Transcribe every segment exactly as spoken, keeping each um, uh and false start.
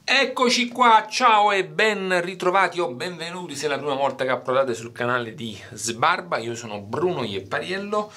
Eccoci qua, ciao e ben ritrovati o benvenuti se è la prima volta che approdate sul canale di Sbarba. Io sono Bruno Iepariello.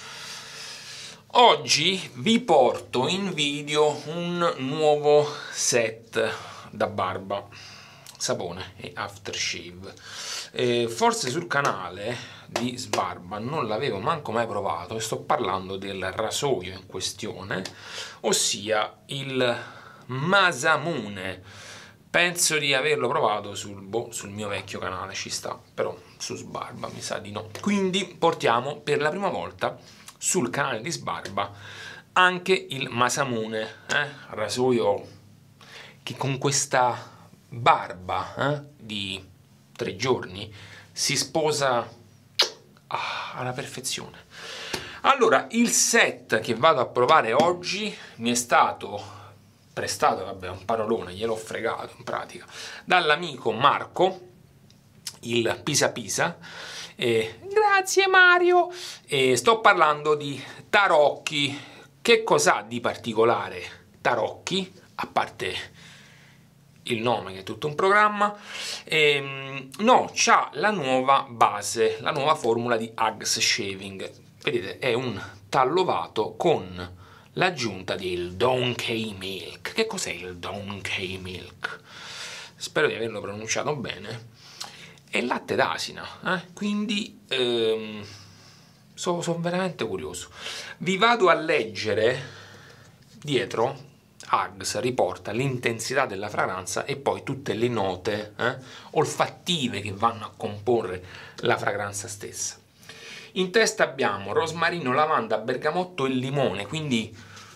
Oggi vi porto in video un nuovo set da barba, sapone e aftershave. Eh, forse sul canale di Sbarba non l'avevo manco mai provato e sto parlando del rasoio in questione, ossia il Masamune. Penso di averlo provato sul, boh, sul mio vecchio canale, ci sta, però su Sbarba mi sa di no. Quindi portiamo per la prima volta sul canale di Sbarba anche il Masamune, eh? rasoio che con questa barba eh, di tre giorni si sposa ah, alla perfezione. Allora, il set che vado a provare oggi mi è stato prestato, vabbè, un parolone, gliel'ho fregato in pratica, dall'amico Marco, il Pisa Pisa. Eh, grazie Mario. Eh, sto parlando di tarocchi. Che cos'ha di particolare Tarocchi, a parte il nome che è tutto un programma? Eh, no, c'ha la nuova base, la nuova formula di Axe Shaving. Vedete, è un tallovato con l'aggiunta del Donkey Milk. Che cos'è il Donkey Milk? Spero di averlo pronunciato bene. È latte d'asina, eh? Quindi ehm, sono so veramente curioso. Vi vado a leggere dietro. Axe riporta l'intensità della fragranza e poi tutte le note eh, olfattive che vanno a comporre la fragranza stessa. In testa abbiamo rosmarino, lavanda, bergamotto e limone, quindi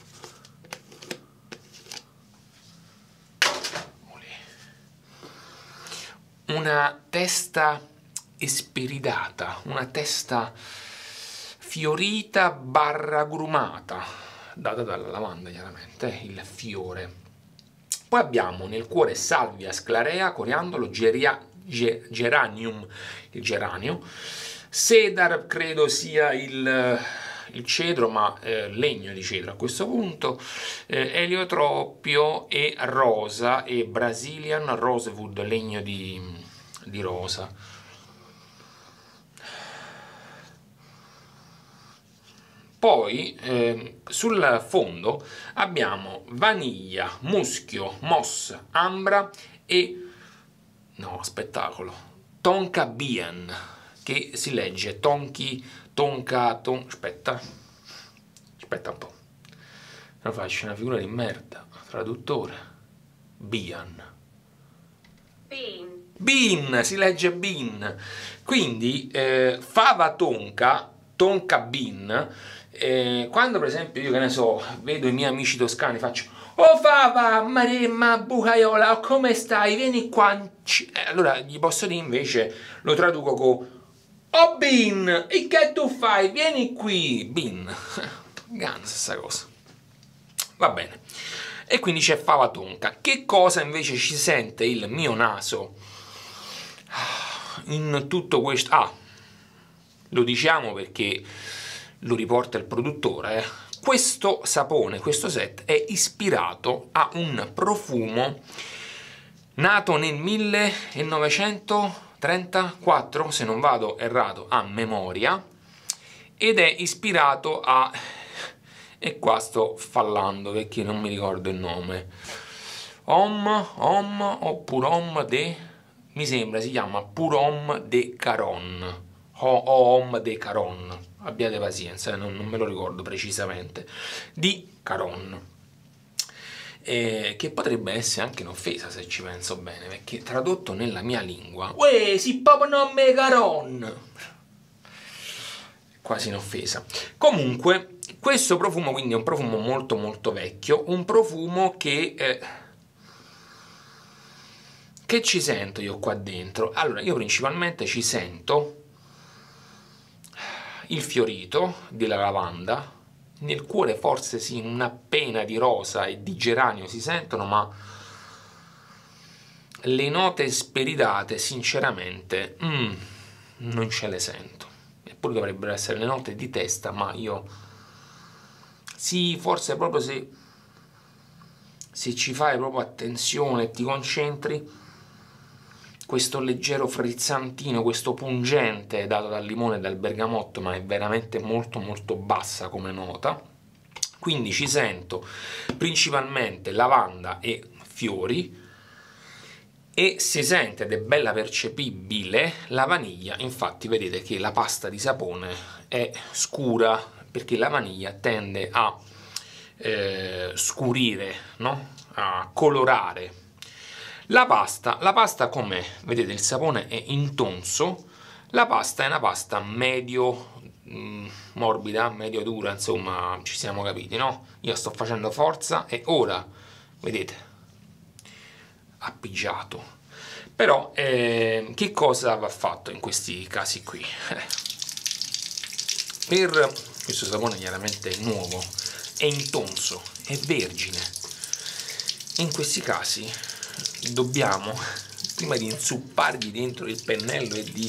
una testa espiridata, una testa fiorita barra grumata, data dalla lavanda chiaramente, il fiore. Poi abbiamo nel cuore salvia, sclarea, coriandolo, geria, ge, geranium, il geranio, cedar credo sia il, il cedro, ma eh, legno di cedro a questo punto, eh, eliotropio e rosa e Brazilian rosewood, legno di, di rosa. Poi eh, sul fondo abbiamo vaniglia, muschio, moss, ambra e no, spettacolo, tonka bean, che si legge tonki, tonka, ton... aspetta, aspetta un po', non faccio una figura di merda, traduttore, bean, bean, bean, si legge bean, quindi eh, fava tonka, tonka bean, eh, quando per esempio io che ne so, vedo i miei amici toscani, faccio "Oh fava, maremma, bucaiola, come stai? Vieni qua". Eh, allora gli posso dire invece, lo traduco con "Oh Bin, e che tu fai? Vieni qui". Bin, Gan, stessa cosa. Va bene. E quindi c'è fava tonka. Che cosa invece ci sente il mio naso in tutto questo? Ah, lo diciamo perché lo riporta il produttore, eh. Questo sapone, questo set è ispirato a un profumo nato nel millenovecentotrentaquattro, se non vado errato a memoria, ed è ispirato a, e qua sto fallando perché non mi ricordo il nome, Om, Om oppure Om de, mi sembra si chiama Purom de Caron, o Om de Caron, abbiate pazienza, eh, non, non me lo ricordo precisamente, di Caron, eh, che potrebbe essere anche un'offesa se ci penso bene, perché tradotto nella mia lingua, uè, si proprio nome Caron, quasi un'offesa. Comunque, questo profumo quindi è un profumo molto molto vecchio, un profumo che... Eh, che ci sento io qua dentro? Allora, io principalmente ci sento il fiorito della lavanda, nel cuore forse sì, una pena di rosa e di geranio si sentono, ma le note speridate sinceramente mm, non ce le sento, eppure dovrebbero essere le note di testa, ma io sì, forse proprio se se ci fai proprio attenzione e ti concentri, questo leggero frizzantino, questo pungente dato dal limone e dal bergamotto, ma è veramente molto molto bassa come nota, quindi ci sento principalmente lavanda e fiori, e si sente, ed è bella percepibile, la vaniglia. Infatti vedete che la pasta di sapone è scura, perché la vaniglia tende a eh, scurire, no? A colorare la pasta. La pasta com'è? Vedete, il sapone è intonso, la pasta è una pasta medio mh, morbida, medio dura, insomma, ci siamo capiti, no? Io sto facendo forza e ora, vedete, appiggiato. Però eh, che cosa va fatto in questi casi qui? Eh, per questo sapone chiaramente è nuovo, è intonso, è vergine. In questi casi dobbiamo, prima di insuppargli dentro il pennello e di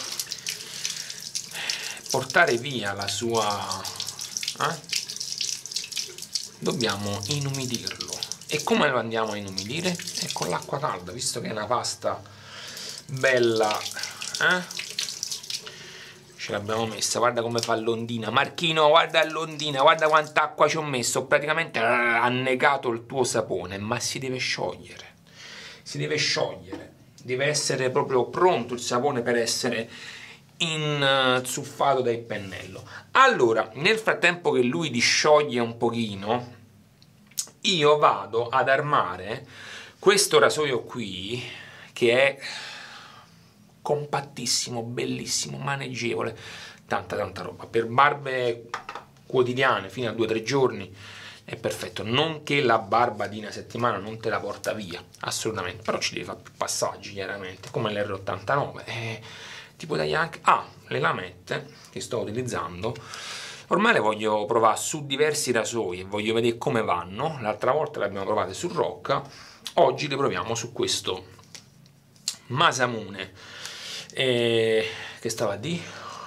portare via la sua... Eh, dobbiamo inumidirlo. E come lo andiamo a inumidire? E con l'acqua calda, visto che è una pasta bella, eh? Ce l'abbiamo messa. Guarda come fa l'ondina, Marchino, guarda l'ondina, guarda quanta acqua ci ho messo, praticamente ha annegato il tuo sapone, ma si deve sciogliere, si deve sciogliere, deve essere proprio pronto il sapone per essere inzuffato dal pennello. Allora, nel frattempo che lui discioglie un pochino, io vado ad armare questo rasoio qui, che è compattissimo, bellissimo, maneggevole, tanta tanta roba, per barbe quotidiane fino a due o tre giorni è perfetto. Non che la barba di una settimana non te la porta via, assolutamente, però ci devi fare più passaggi, chiaramente, come l'R ottantanove. Eh, tipo dagli anche... Ah, le lamette che sto utilizzando ormai le voglio provare su diversi rasoi e voglio vedere come vanno. L'altra volta le abbiamo provate su Rocca, oggi le proviamo su questo Masamune, eh, che stava di...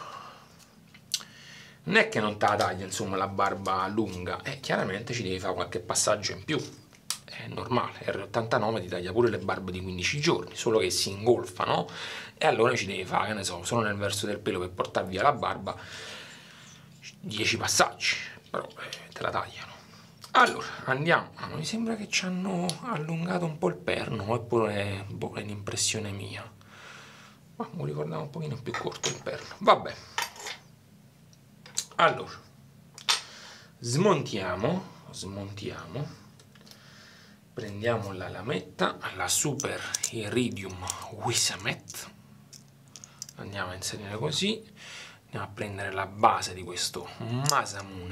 non è che non te la taglia, insomma, la barba lunga, e eh, chiaramente ci devi fare qualche passaggio in più, è normale. R ottantanove ti taglia pure le barbe di quindici giorni, solo che si ingolfano, e allora ci devi fare, che ne so, solo nel verso del pelo per portare via la barba dieci passaggi, però eh, te la tagliano. Allora andiamo. Ah, mi sembra che ci hanno allungato un po' il perno, oppure boh, è un'impressione mia, ma mi ricordavo un pochino più corto il perno. Vabbè, allora smontiamo smontiamo prendiamo la lametta, la Super Iridium Wisamet, andiamo a inserire così, andiamo a prendere la base di questo Masamune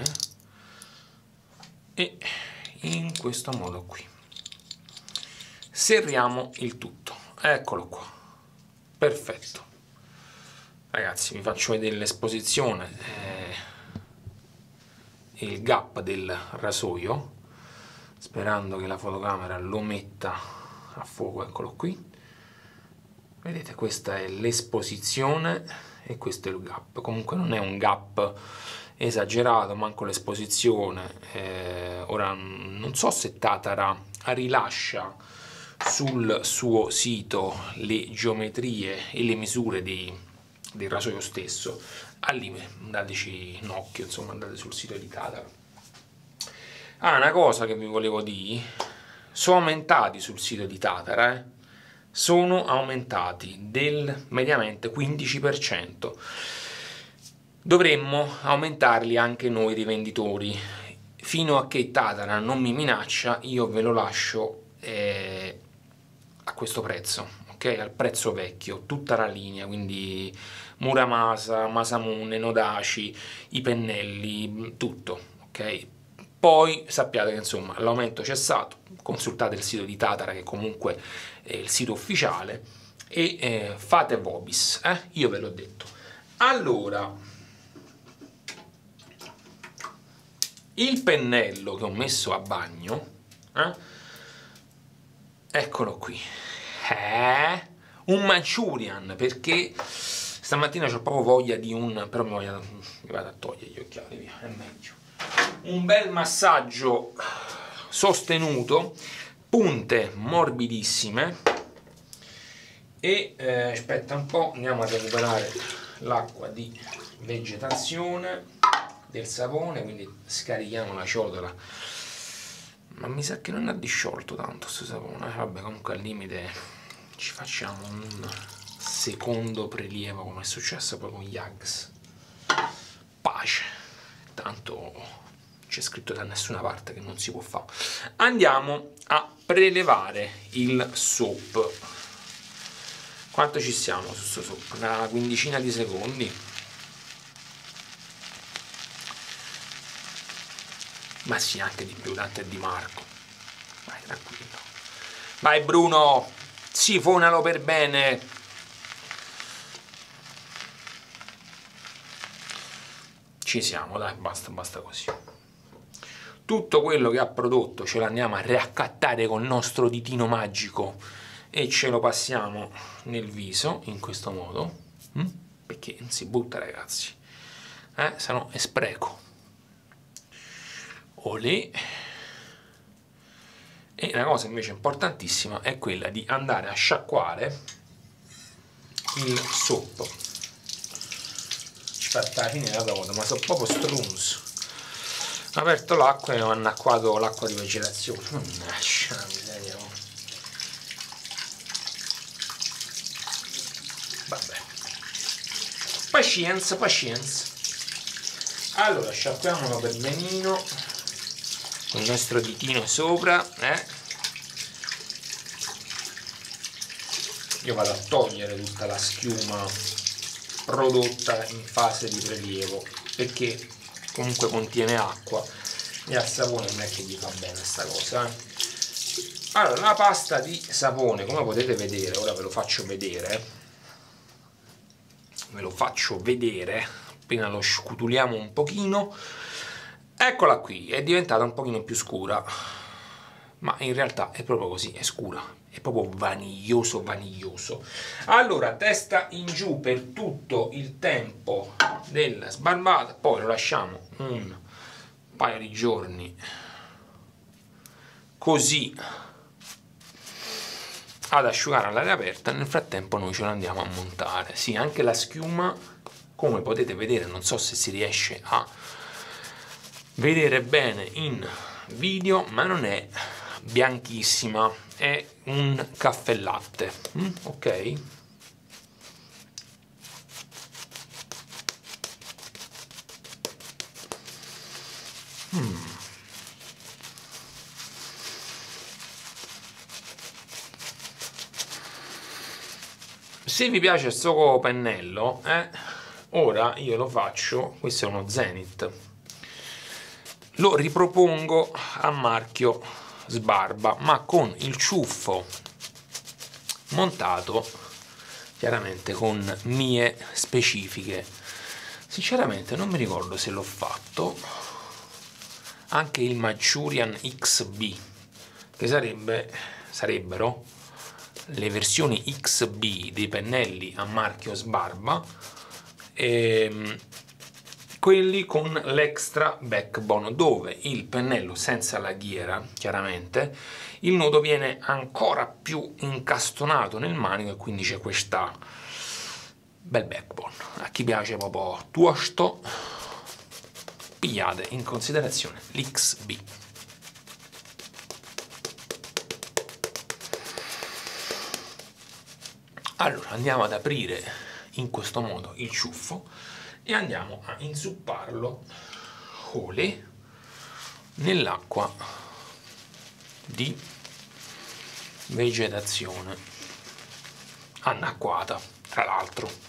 e in questo modo qui serriamo il tutto. Eccolo qua, perfetto. Ragazzi, vi faccio vedere l'esposizione, eh, il gap del rasoio, sperando che la fotocamera lo metta a fuoco. Eccolo qui, vedete, questa è l'esposizione e questo è il gap. Comunque non è un gap esagerato, manco l'esposizione. Eh, ora non so se Tatara rilascia sul suo sito le geometrie e le misure di, del rasoio stesso. Allì dateci un occhio, insomma, andate sul sito di Tatara. Ah, una cosa che vi volevo dire, sono aumentati sul sito di Tatara, eh? Sono aumentati del mediamente quindici per cento. Dovremmo aumentarli anche noi rivenditori. Fino a che Tatara non mi minaccia, io ve lo lascio eh, a questo prezzo, ok? Al prezzo vecchio, tutta la linea, quindi Muramasa, Masamune, Nodaci, i pennelli, tutto, ok? Poi sappiate che insomma l'aumento c'è stato, consultate il sito di Tatara che comunque è il sito ufficiale, e eh, fate vobis, eh? Io ve l'ho detto. Allora, il pennello che ho messo a bagno, eh? Eccolo qui, è un Manchurian, perché stamattina ho proprio voglia di un... però mi, voglio... mi vado a togliere gli occhiali, via, è meglio. Un bel massaggio sostenuto, punte morbidissime e eh, aspetta un po', andiamo a recuperare l'acqua di vegetazione del sapone, quindi scarichiamo la ciotola, ma mi sa che non ha disciolto tanto questo sapone, vabbè, comunque al limite ci facciamo un secondo prelievo come è successo poi con gli Uggs. Pace, tanto c'è scritto da nessuna parte che non si può fare. Andiamo a prelevare il soap. Quanto ci siamo su questo soap? Una quindicina di secondi. Ma sì, anche di più, tanto è di Marco. Vai, tranquillo. Vai Bruno, sifonalo per bene. Ci siamo, dai, basta, basta così. Tutto quello che ha prodotto ce l'andiamo a raccattare col nostro ditino magico e ce lo passiamo nel viso, in questo modo, hm? Perché non si butta, ragazzi, eh? Se no è spreco. Olè. E una cosa invece importantissima è quella di andare a sciacquare il soap. Ci fa la fine la coda, ma sono proprio strunz. Ho aperto l'acqua e ho annacquato l'acqua di vegetazione. Mannaggia la miseria. Vabbè. Pazienza, pazienza. Allora, sciacquiamolo per benino con il nostro ditino sopra, eh? Io vado a togliere tutta la schiuma prodotta in fase di prelievo, perché comunque contiene acqua e al sapone non è che gli fa bene sta cosa, eh? Allora, la pasta di sapone, come potete vedere, ora ve lo faccio vedere, ve lo faccio vedere, appena lo scutuliamo un pochino, eccola qui, è diventata un pochino più scura, ma in realtà è proprio così, è scura, è proprio vaniglioso vaniglioso. Allora, testa in giù per tutto il tempo della sbarbata, poi lo lasciamo un paio di giorni così ad asciugare all'aria aperta. Nel frattempo noi ce lo andiamo a montare. Sì, anche la schiuma, come potete vedere, non so se si riesce a vedere bene in video, ma non è bianchissima, è un caffè latte, mm, ok? Mm. Se vi piace questo pennello, eh, ora io lo faccio, questo è uno Zenith, lo ripropongo a marchio Sbarba, ma con il ciuffo montato chiaramente con mie specifiche. Sinceramente non mi ricordo se l'ho fatto anche il Manchurian X B, che sarebbe sarebbero le versioni X B dei pennelli a marchio Sbarba, e quelli con l'extra backbone, dove il pennello senza la ghiera, chiaramente, il nodo viene ancora più incastonato nel manico e quindi c'è questa bel backbone. A chi piace proprio tuosto, pigliate in considerazione l'X B. Allora, andiamo ad aprire in questo modo il ciuffo e andiamo a inzupparlo olè nell'acqua di vegetazione annacquata, tra l'altro.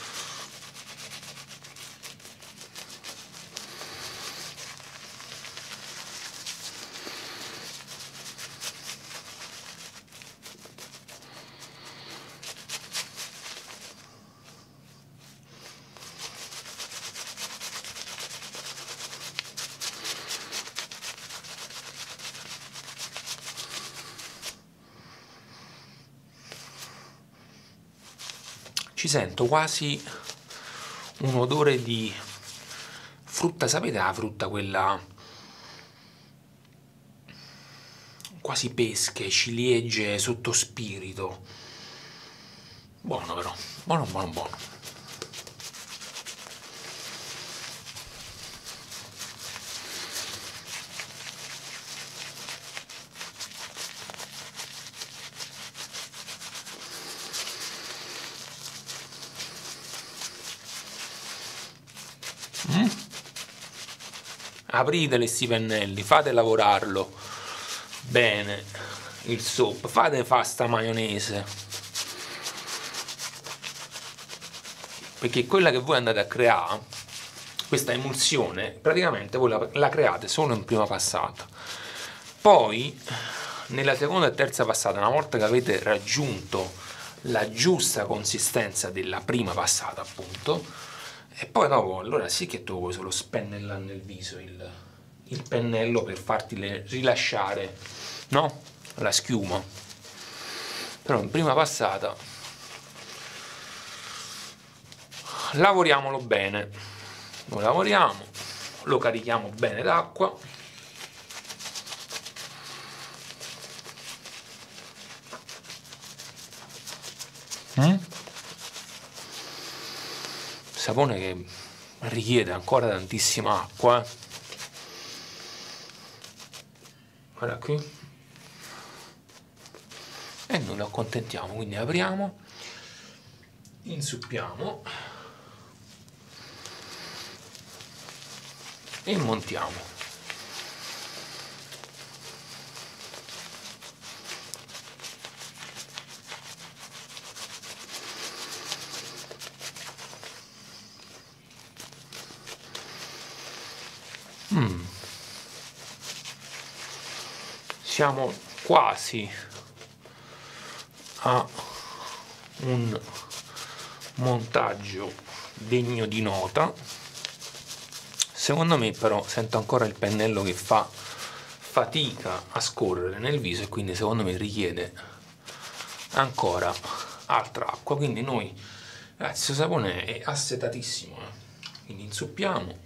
Ci sento quasi un odore di frutta, sapete la frutta quella quasi pesche, ciliegie sotto spirito. Buono però, buono buono buono. Mm. Apritele sti pennelli, fate lavorarlo bene il soap, fate fa sta maionese, perché quella che voi andate a creare, questa emulsione, praticamente voi la, la create solo in prima passata. Poi nella seconda e terza passata, una volta che avete raggiunto la giusta consistenza della prima passata, appunto, e poi dopo, allora sì che tu vuoi solo spennellare nel viso il, il pennello per farti le, rilasciare, no? La schiuma. Però in prima passata lavoriamolo bene. Lo lavoriamo, lo carichiamo bene d'acqua. Mm? Sapone che richiede ancora tantissima acqua, eh. Guarda qui, e noi lo accontentiamo, quindi apriamo, insuppiamo e montiamo. Mm. Siamo quasi a un montaggio degno di nota. Secondo me però sento ancora il pennello che fa fatica a scorrere nel viso, e quindi secondo me richiede ancora altra acqua. Quindi noi, ragazzi, il sapone è assetatissimo, eh? Quindi insuppiamo.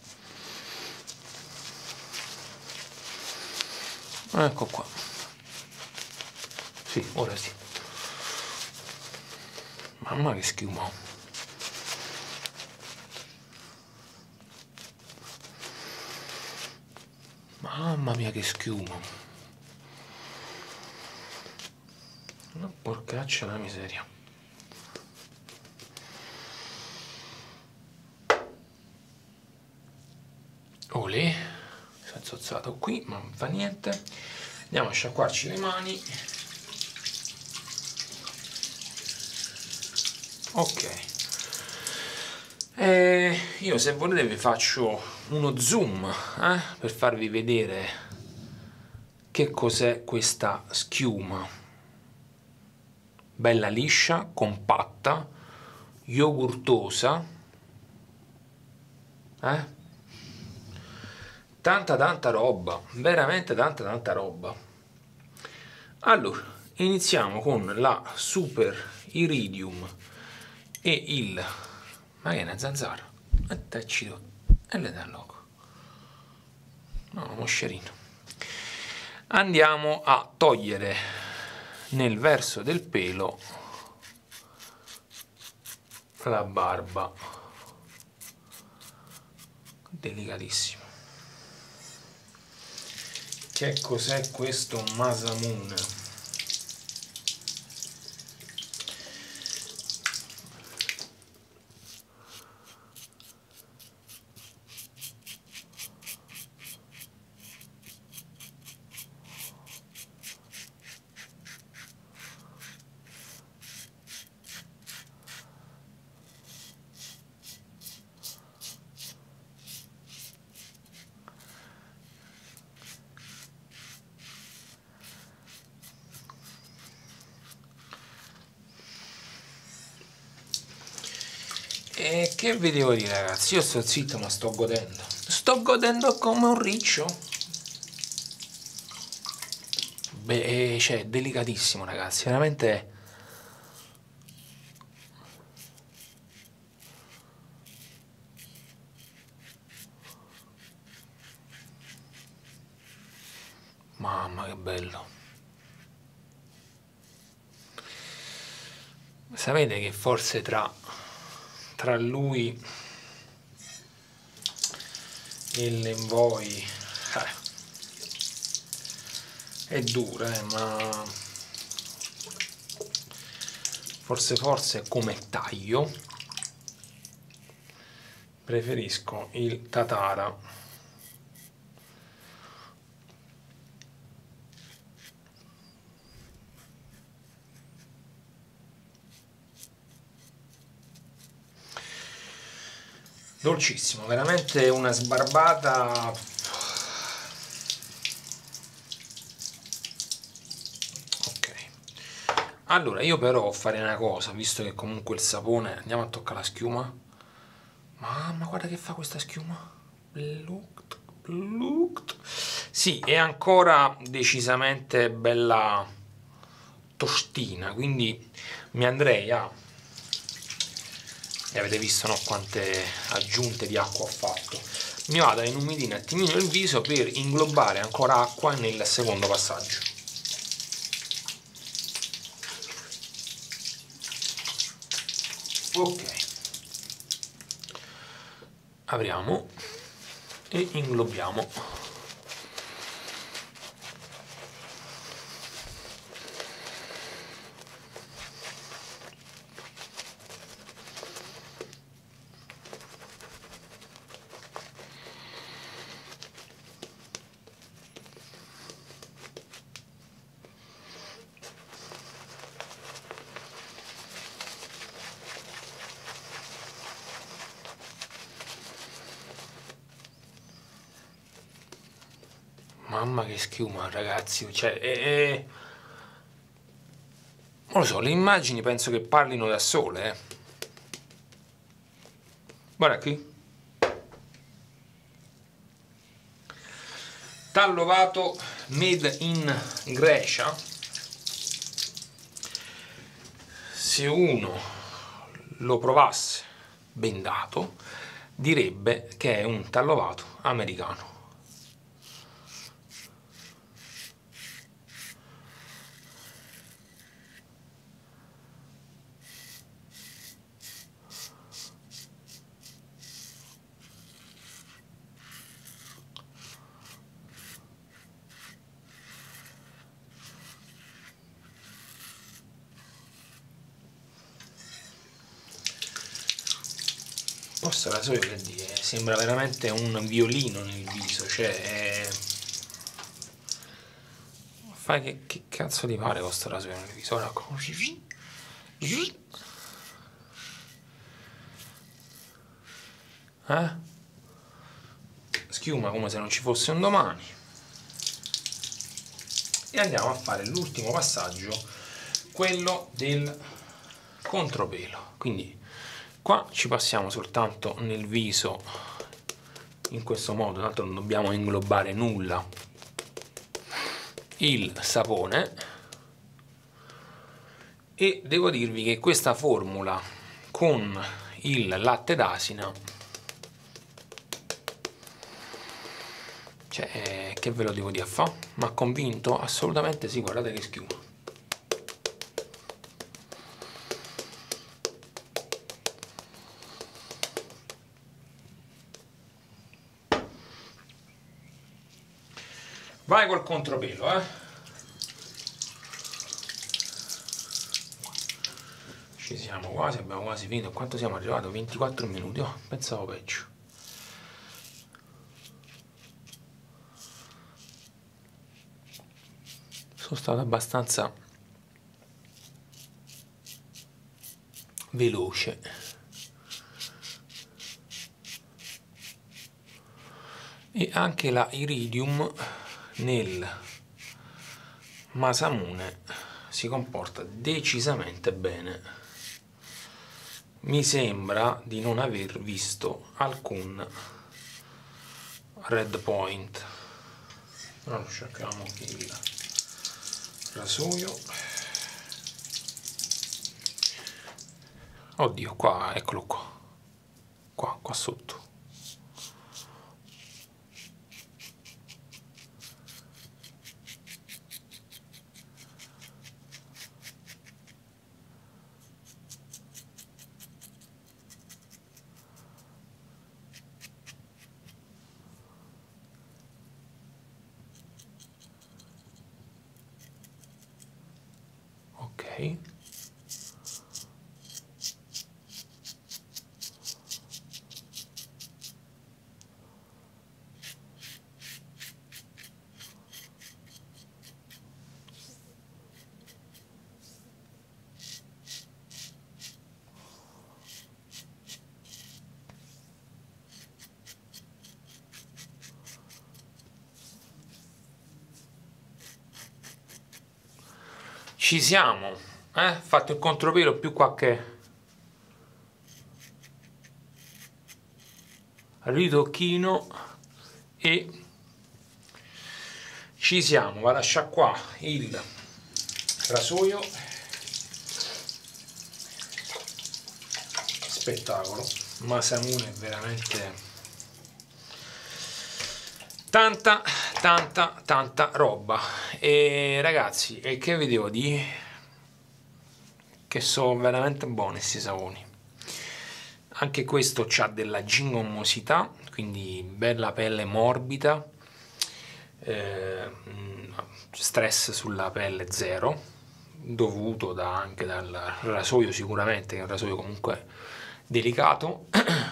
Ecco qua, sì, ora sì. Mamma che schiuma. Mamma mia che schiuma. Una porcaccia la miseria. Olè, si è zozzato qui, ma non fa niente. Andiamo a sciacquarci le mani. Ok. E io, se volete, vi faccio uno zoom, eh, per farvi vedere che cos'è questa schiuma. Bella liscia, compatta, yogurtosa, eh? Tanta tanta roba, veramente tanta tanta roba. Allora, iniziamo con la Super Iridium e il... ma che è una zanzara? E tacito, e le dà loco. No, moscerino. Andiamo a togliere nel verso del pelo la barba, delicatissimo. Che cos'è questo Masamune? E che vi devo dire, ragazzi? Io sto zitto, ma sto godendo. Sto godendo come un riccio. Beh, cioè, delicatissimo, ragazzi. Veramente... mamma che bello. Sapete che forse tra, tra lui e l'Envoy eh, è dura, eh, ma forse forse come taglio preferisco il Tatara. Dolcissimo, veramente una sbarbata. Ok, allora io però farei una cosa, visto che comunque il sapone, andiamo a toccare la schiuma. Mamma, guarda che fa questa schiuma. Looked, looked. Sì, è ancora decisamente bella tostina, quindi mi andrei a, e avete visto, no, quante aggiunte di acqua ho fatto, mi vado a inumidire un attimino il viso per inglobare ancora acqua nel secondo passaggio. Ok, apriamo e inglobiamo. Mamma che schiuma, ragazzi, cioè, è, è... non lo so, le immagini penso che parlino da sole, eh. Guarda qui. Tallovato made in Grecia. Se uno lo provasse bendato, direbbe che è un tallovato americano. Questo rasoio, che dire, sembra veramente un violino nel viso, cioè è... fai che, che cazzo ti pare questo rasoio nel viso? Ora così. Eh? Schiuma come se non ci fosse un domani. E andiamo a fare l'ultimo passaggio, quello del contropelo. Quindi qua ci passiamo soltanto nel viso in questo modo, tanto non dobbiamo inglobare nulla, il sapone. E devo dirvi che questa formula con il latte d'asina, cioè, che ve lo devo dire a fa? Mi ha convinto? Assolutamente sì, guardate che schiuma. Vai col contropelo, eh. Ci siamo quasi, abbiamo quasi finito. Quanto siamo arrivati? ventiquattro minuti, oh, pensavo peggio. Sono stato abbastanza veloce. E anche la iridium nel Masamune si comporta decisamente bene. Mi sembra di non aver visto alcun red point. Allora cerchiamo il rasoio. Oddio, qua, eccolo qua, qua, qua sotto. Ci siamo, eh? Fatto il contropelo più qualche ritocchino e ci siamo. Vado a sciacquare il rasoio. Spettacolo, Masamune è veramente tanta tanta tanta roba. E ragazzi, e che vi devo dire, che sono veramente buoni questi saponi. Anche questo c'ha della gingomosità, quindi bella pelle morbida, eh, stress sulla pelle zero, dovuto da, anche dal rasoio sicuramente, che è un rasoio comunque delicato.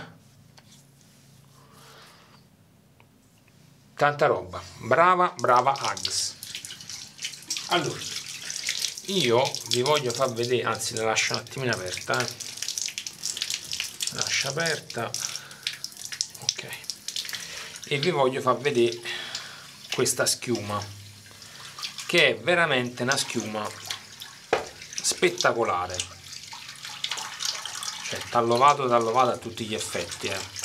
Tanta roba, brava brava Uggs. Allora, io vi voglio far vedere, anzi la lascio un attimino aperta, eh. La lascio aperta, ok, e vi voglio far vedere questa schiuma, che è veramente una schiuma spettacolare, cioè tallovato tallovato a tutti gli effetti, eh.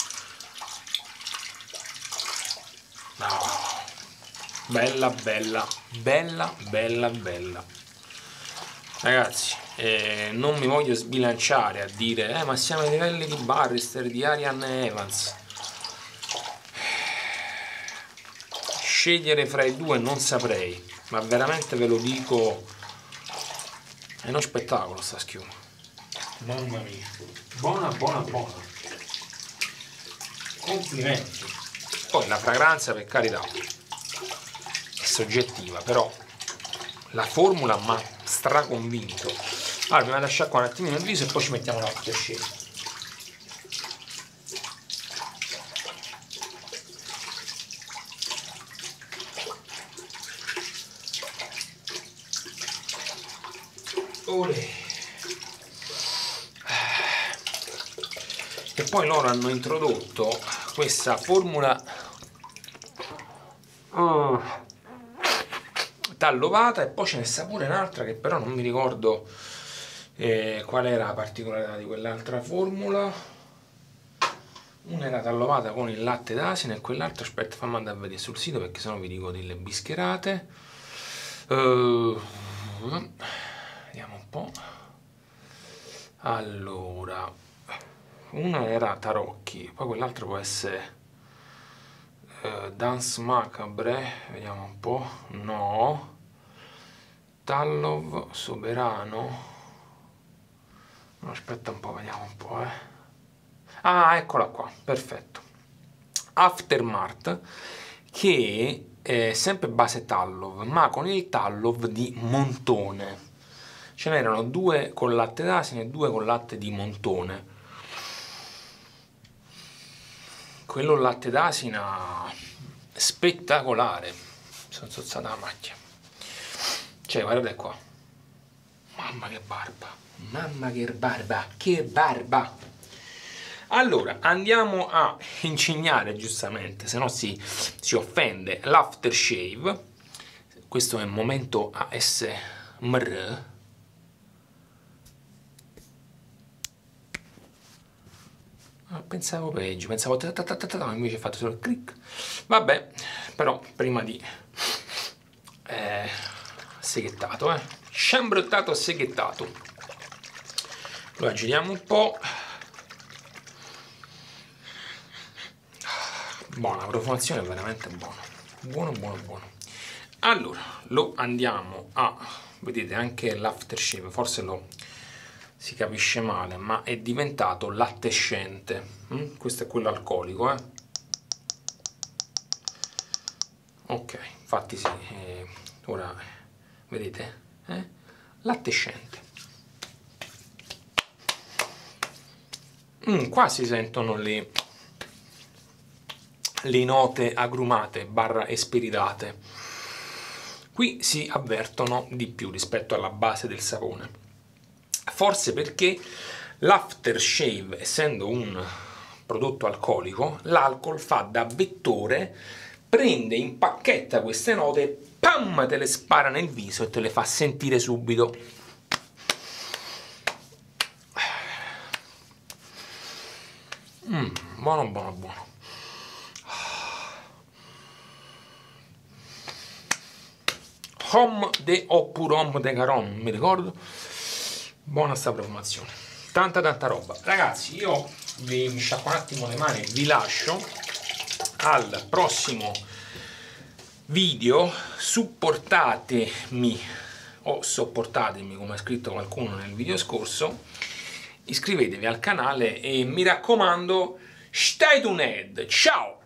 No. Bella bella bella bella bella ragazzi, eh, non mi voglio sbilanciare a dire eh, ma siamo ai livelli di Barrister, di Arian Evans. Scegliere fra i due non saprei, ma veramente ve lo dico, è uno spettacolo sta schiuma, mamma mia, buona buona buona, complimenti. Poi la fragranza, per carità, è soggettiva, però la formula mi ha straconvinto. Allora mi vado a sciacquare un attimino il viso e poi ci mettiamo l'aftershave. Olè. E poi loro hanno introdotto questa formula oh, tallovata, e poi ce ne sta pure un'altra che però non mi ricordo eh, qual era la particolarità di quell'altra formula. Una era tallovata con il latte d'asina e quell'altra, aspetta, fammi andare a vedere sul sito perché sennò vi dico delle bischerate. Uh, vediamo un po'. Allora, una era tarocchi, poi quell'altra può essere uh, Dance Macabre, vediamo un po'. No, Tallov Soberano. No, aspetta un po', vediamo un po', eh. Ah, eccola qua, perfetto. Aftermath, che è sempre base Tallov, ma con il Tallov di Montone. Ce n'erano due con latte d'asina e due con latte di Montone. Quello latte d'asina spettacolare. Sono zozzata la macchia. Cioè, guardate qua. Mamma che barba. Mamma che barba. Che barba. Allora, andiamo a incignare, giustamente, se no si, si offende, l'aftershave. Questo è il momento A S M R. Ah, pensavo peggio, pensavo ta ta ta ta ta, invece ho fatto solo il click. Vabbè, però prima di eh, seghettato, eh. Chambrottato seghettato. Lo aggiriamo un po'. Buona, la profumazione è veramente buona. Buono, buono, buono. Allora, lo andiamo a... Vedete, anche l'aftershave, forse lo... si capisce male, ma è diventato lattescente. Mm? Questo è quello alcolico, eh? Ok, infatti sì. Eh, ora, vedete? Eh? latte scente. Mm, qua si sentono le, le note agrumate barra esperidate. Qui si avvertono di più rispetto alla base del sapone. Forse perché l'aftershave, essendo un prodotto alcolico, l'alcol fa da vettore, prende, impacchetta queste note, pam, te le spara nel viso e te le fa sentire subito. Mm, buono, buono, buono. Homme de oppure Homme de Garonne, non mi ricordo. Buona sta profumazione. Tanta tanta roba. Ragazzi, io vi mi sciacquo un attimo le mani, vi lascio al prossimo video. Supportatemi o sopportatemi, come ha scritto qualcuno nel video scorso. Iscrivetevi al canale e mi raccomando, stai tuned. Ciao!